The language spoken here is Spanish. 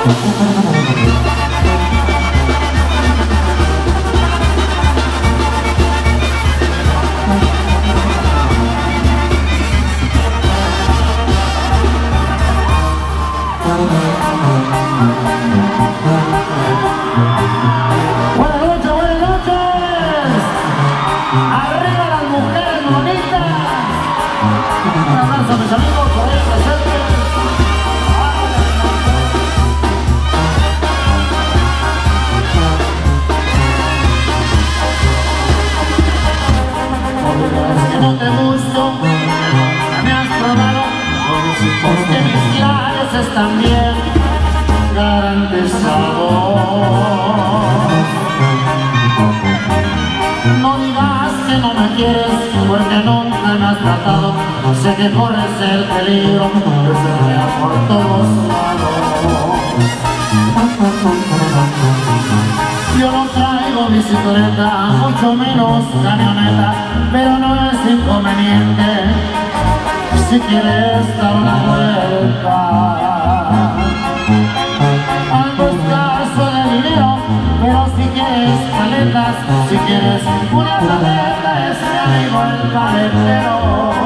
Porque mis labios están bien garantizados. No digas que no me quieres, porque nunca me has tratado. Sé que corres el peligro de serme por todos lados. Yo no traigo bicicleta, mucho menos camioneta, pero no es inconveniente si quieres dar una vuelta. Ando escaso de dinero, pero si quieres paletas, si quieres una tableta, es mi amigo el paletero.